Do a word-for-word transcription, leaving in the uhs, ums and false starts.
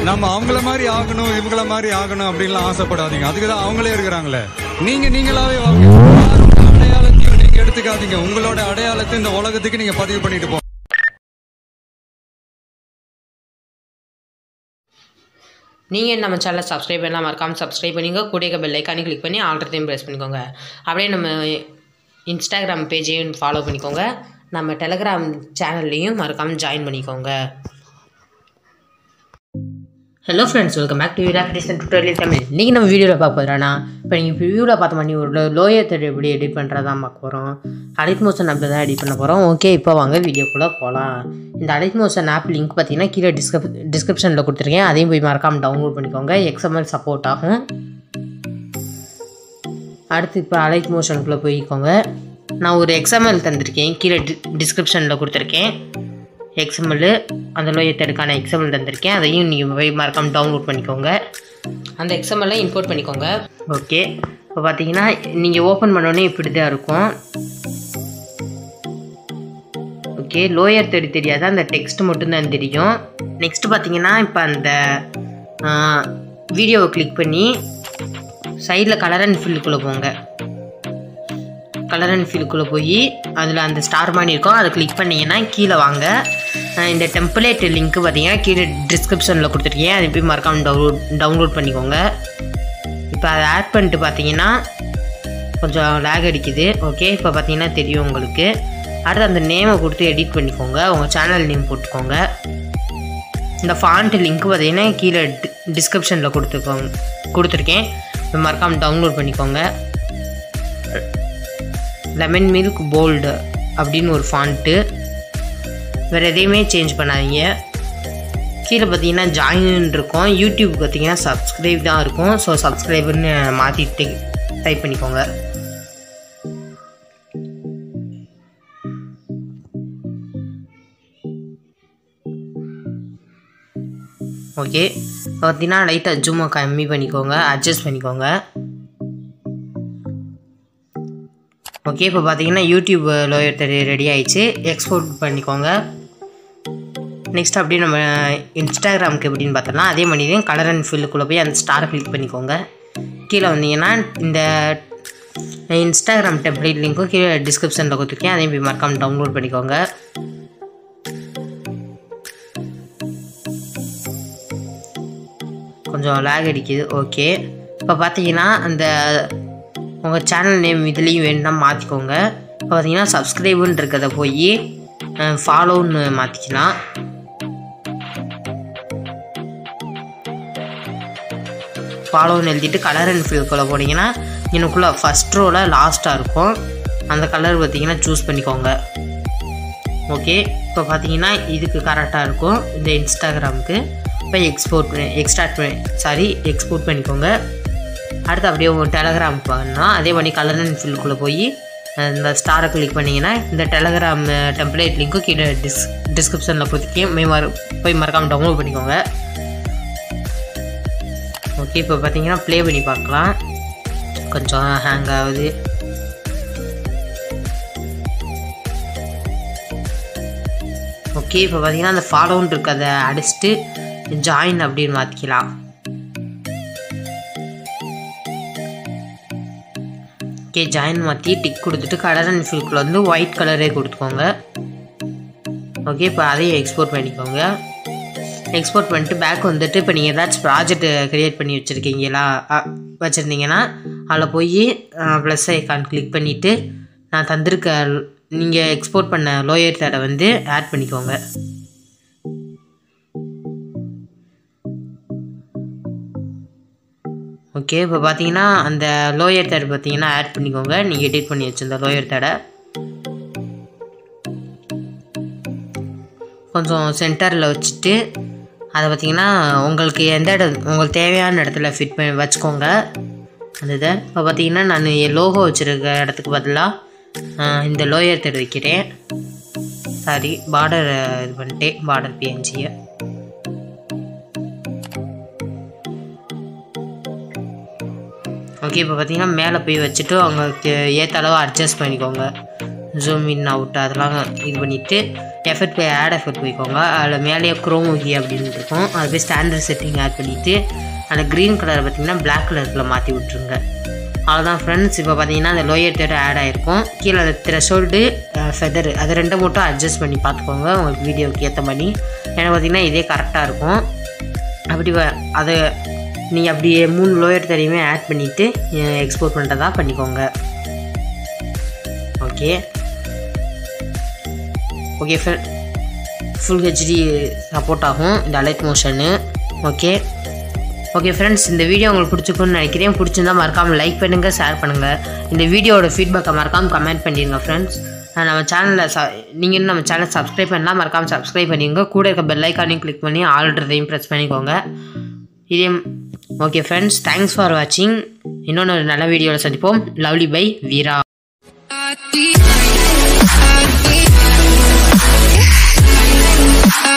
நம்ம அவங்கள மாதிரி ஆகணும் இவங்கள மாதிரி ஆகணும் அப்படின்லாம் ஆசைப்படாதீங்க. அதுக்குதான் அவங்களே இருக்கிறாங்களே. நீங்க நீங்களாவே வாங்க. அடையாளத்தையும் நீங்க எடுத்துக்காதீங்க. உங்களோட அடையாளத்தை இந்த உலகத்துக்கு நீங்க பதிவு பண்ணிட்டு போங்க. நீங்கள் நம்ம சேனலை சப்ஸ்கிரைப் பண்ணலாம், மறக்காமல் சப்ஸ்கிரைப் பண்ணிங்க. கூடிய பெல் ஐக்கானே கிளிக் பண்ணி ஆல்ரெடியும் ப்ரெஸ் பண்ணிக்கோங்க. அப்படியே நம்ம இன்ஸ்டாகிராம் பேஜையும் ஃபாலோ பண்ணிக்கோங்க. நம்ம டெலகிராம் சேனல்லையும் மறக்காமல் ஜாயின் பண்ணிக்கோங்க. Hello friends, welcome back to creation tutorial Tamil. இன்றைக்கி நம்ம வீடியோவில் பார்க்க போகிறோன்னா, இப்போ நீங்கள் வீடியோவில் பார்த்த மாதிரி ஒரு லோயர் தேர்ட் எப்படி எடிட் பண்ணுறதான் பார்க்க போகிறோம். அலைட் மோஷன் ஆப்பில் தான் எடிட் பண்ண போகிறோம். ஓகே, இப்போ வாங்க வீடியோக்குள்ளே போகலாம். இந்த அலைட் மோஷன் ஆப் லிங்க் பார்த்தீங்கன்னா கீழே டிஸ்கிரிப் டிஸ்கிரிப்ஷனில் கொடுத்துருக்கேன். அதையும் போய் மறக்காமல் டவுன்லோட் பண்ணிக்கோங்க. எக்ஸ்எம்எல் சப்போர்ட் ஆகும். அடுத்து இப்போ அலைட் மோஷனுக்குள்ளே போய்க்கோங்க. நான் ஒரு எக்ஸ்எம்எல் தந்திருக்கேன், கீழே டி டிஸ்கிரிப்ஷனில் கொடுத்துருக்கேன். எக்ஸ்எம்எல் அந்த லோயர் தேர்டுக்கான எக்ஸ்எம்எல் தந்திருக்கேன். அதையும் நீங்கள் போய் மறக்காமல் டவுன்லோட் பண்ணிக்கோங்க. அந்த எக்ஸ்எம்எல்லை இம்போர்ட் பண்ணிக்கோங்க. ஓகே, இப்போ பார்த்தீங்கன்னா நீங்கள் ஓப்பன் பண்ணோன்னே இப்படி தான் இருக்கும். ஓகே, லோயர் தேர்டு தெரியாத அந்த டெக்ஸ்ட் மட்டும்தான் தெரியும். நெக்ஸ்ட்டு பார்த்தீங்கன்னா இப்போ அந்த வீடியோவை கிளிக் பண்ணி சைடில் கலர் அண்ட் ஃபில்லுக்குள்ளே போங்க. கலர் அண்ட் ஃபில்லுக்குள்ளே போய் அதில் அந்த ஸ்டார் மாதிரி இருக்கும், அதை கிளிக் பண்ணிங்கன்னா கீழே வாங்க. இந்த டெம்ப்ளேட் லிங்க்கு பார்த்தீங்கன்னா கீழே டிஸ்கிரிப்ஷனில் கொடுத்துருக்கேன். அதை போய் மறக்காமல் டவுன்லோட் டவுன்லோட் பண்ணிக்கோங்க. இப்போ அதை ஆட் பண்ணிட்டு பார்த்தீங்கன்னா கொஞ்சம் லேக் அடிக்குது. ஓகே, இப்போ பார்த்தீங்கன்னா தெரியும் உங்களுக்கு. அடுத்து அந்த நேமை கொடுத்து எடிட் பண்ணிக்கோங்க. உங்கள் சேனல் நேம் போட்டுக்கோங்க. இந்த ஃபாண்ட் லிங்க்கு பார்த்தீங்கன்னா கீழே டிஸ்கிரிப்ஷனில் கொடுத்துக்கோங்க கொடுத்துருக்கேன். இப்போ மறக்காமல் டவுன்லோட் பண்ணிக்கோங்க. லெமன் மில்க் போல்டு அப்படின்னு ஒரு ஃபாண்ட்டு. வேறு எதையுமே சேஞ்ச் பண்ணாதீங்க. கீழே பார்த்தீங்கன்னா ஜாயின் இருக்கும். யூடியூப் பார்த்தீங்கன்னா சப்ஸ்கிரைப் தான் இருக்கும். ஸோ சப்ஸ்கிரைபர்னு மாற்றிட்டு டைப் பண்ணிக்கோங்க. ஓகே, பார்த்தீங்கன்னா லைட்டாக ஜூமை கம்மி பண்ணிக்கோங்க, அட்ஜஸ்ட் பண்ணிக்கோங்க. ஓகே, இப்போ பார்த்தீங்கன்னா யூடியூப் லோயர் தேர்டு ரெடி ஆகிடுச்சு. எக்ஸ்போர்ட் பண்ணிக்கோங்க. நெக்ஸ்ட் அப்படியே நம்ம இன்ஸ்டாகிராமுக்கு எப்படின்னு பார்த்தோம்னா அதே மாதிரி தான் கலர் அண்ட் ஃபில்லுக்குள்ளே போய் அந்த ஸ்டாரை கிளிக் பண்ணிக்கோங்க. கீழே வந்தீங்கன்னா இந்த இன்ஸ்டாகிராம் டெம்ப்ளேட் லிங்க்கும் கீழே டிஸ்கிரிப்ஷனில் கொடுத்துருக்கேன். அதையும் போய் மறக்காமல் டவுன்லோட் பண்ணிக்கோங்க. கொஞ்சம் லேக் அடிக்குது. ஓகே, இப்போ பார்த்தீங்கன்னா அந்த உங்கள் சேனல் நேம் இதுலேயும் வேணும்னா மாற்றிக்கோங்க. இப்போ பார்த்தீங்கன்னா சப்ஸ்கிரைபுன்னு இருக்கிறத போய் ஃபாலோன்னு மாற்றிக்கலாம். ஃபாலோன்னு எழுதிட்டு கலர் அண்ட் ஃபில்குள்ளே போனீங்கன்னா எனக்குள்ளே ஃபஸ்ட் ரோவில் லாஸ்ட்டாக இருக்கும். அந்த கலர் பார்த்தீங்கன்னா சூஸ் பண்ணிக்கோங்க. ஓகே, இப்போ பார்த்தீங்கன்னா இதுக்கு கரெக்டாக இருக்கும் இந்த இன்ஸ்டாகிராமுக்கு. இப்போ எக்ஸ்போர்ட் எக்ஸ்ட்ராக்ட் பண்ணி சாரி எக்ஸ்போர்ட் பண்ணிக்கோங்க. அடுத்து அப்படியே உங்கள் டெலகிராமுக்கு வாங்கினா அதே மாதிரி கலர் அண்ட் ஃபில்குள்ளே போய் இந்த ஸ்டாரை கிளிக் பண்ணிங்கன்னா இந்த டெலகிராம் டெம்ப்ளேட் லிங்க்கும் கீழே டிஸ் டிஸ்கிரிப்ஷனில் கொடுத்துருக்கேன். போய் மறு போய் மறக்காமல் டவுன்லோட் பண்ணிக்கோங்க. ஓகே, இப்போ பார்த்தீங்கன்னா ப்ளே பண்ணி பார்க்கலாம். கொஞ்சம் ஹேங் ஆகுது. ஓகே, இப்போ பார்த்தீங்கன்னா அந்த ஃபாலோன்னு இருக்கு, அதை அடிச்சுட்டு ஜாயின் அப்படின்னு மாற்றிக்கலாம். ஓகே, ஜாயின் மாற்றி டிக் கொடுத்துட்டு கலர் அண்ட் ஃபில்குள்ளே வந்து ஒயிட் கலரே கொடுத்துக்கோங்க. ஓகே, இப்போ அதையும் எக்ஸ்போர்ட் பண்ணிக்கோங்க. எக்ஸ்போர்ட் பண்ணிட்டு பேக் வந்துட்டு இப்போ நீங்கள் ஏதாச்சும் ப்ராஜெக்ட் க்ரியேட் பண்ணி வச்சுருக்கீங்களா வச்சுருந்தீங்கன்னா அதில் போய் ப்ளஸ் ஐக்கான் கிளிக் பண்ணிவிட்டு நான் தந்திருக்க நீங்கள் எக்ஸ்போர்ட் பண்ண லோயர் தேர்டை வந்து ஆட் பண்ணிக்கோங்க. ஓகே, இப்போ பார்த்தீங்கன்னா அந்த லோயர் தேர்டு பார்த்தீங்கன்னா ஆட் பண்ணிக்கோங்க. நீங்கள் எடிட் பண்ணி வச்சுருந்த லோயர் தேர்டை கொஞ்சம் சென்டரில் வச்சுட்டு அதை பார்த்தீங்கன்னா உங்களுக்கு எந்த இடம் உங்களுக்கு தேவையான இடத்துல ஃபிட் பண்ணி வச்சுக்கோங்க. அந்த இதை இப்போ பார்த்தீங்கன்னா நான் என் லோகோ வச்சுருக்க இடத்துக்கு பதிலாக இந்த லோயர் தேர்டு வைக்கிறேன். சாரி, பார்டர் இது பண்ணிட்டேன், பார்டர் பிஎன்ஜியை. ஓகே, இப்போ பார்த்தீங்கன்னா மேலே போய் வச்சுட்டு அவங்களுக்கு ஏற்ற அளவு அட்ஜஸ்ட் பண்ணிக்கோங்க. ஜூம் இன் அவுட் அதெல்லாம் இது பண்ணிவிட்டு எஃபெக்ட் போய் ஆட் எஃபெக்ட் போய்க்கோங்க. அதில் மேலேயே குரோமோகி அப்படின்னு இருக்கும், அது போய் ஸ்டாண்டர்ட் செட்டிங் ஆட் பண்ணிவிட்டு அந்த க்ரீன் கலரை பார்த்திங்கன்னா பிளாக் கலரில் மாற்றி விட்ருங்க. அவ்வளோதான் ஃப்ரெண்ட்ஸ். இப்போ பார்த்தீங்கன்னா அந்த லோயர் தேர்ட் ஆட் ஆகிருக்கும். கீழே அந்த த்ரெஷோல்டு ஃபெதரு அது ரெண்டும் மட்டும் அட்ஜஸ்ட் பண்ணி பார்த்துக்கோங்க உங்களுக்கு வீடியோவுக்கு ஏற்ற மாதிரி. எனக்கு பார்த்திங்கன்னா இதே கரெக்டாக இருக்கும். அப்படி அதை நீங்கள் அப்படியே மூணு லோயர் தெரியுமே ஆட் பண்ணிவிட்டு எக்ஸ்போர்ட் பண்ணுறதா பண்ணிக்கோங்க. Okay okay friend, full HD support ஆகும் இந்த alight motion. Okay okay friends, இந்த வீடியோ உங்களுக்கு பிடிச்சிருக்குன்னு நினைக்கிறேன். பிடிச்சிருந்தா மறக்காமல் லைக் பண்ணுங்கள், ஷேர் பண்ணுங்கள். இந்த வீடியோட ஃபீட்பேக்கை மறக்காமல் கமெண்ட் பண்ணிடுங்க ஃப்ரெண்ட்ஸ். நம்ம சேனலில் ச நீங்கள் இன்னும் நம்ம சேனல் சப்ஸ்கிரைப் பண்ணலாம், மறக்காமல் சப்ஸ்கிரைப் பண்ணிங்க. கூட இருக்க பெல் ஐக்கானையும் கிளிக் பண்ணி ஆல்ரெதையும் ப்ரெஸ் பண்ணிக்கோங்க. இதே ஓகே ஃப்ரெண்ட்ஸ், தேங்க்ஸ் ஃபார் வாட்சிங். இன்னொன்று ஒரு நல்ல வீடியோவில் சந்திப்போம். Lovely by Veera. I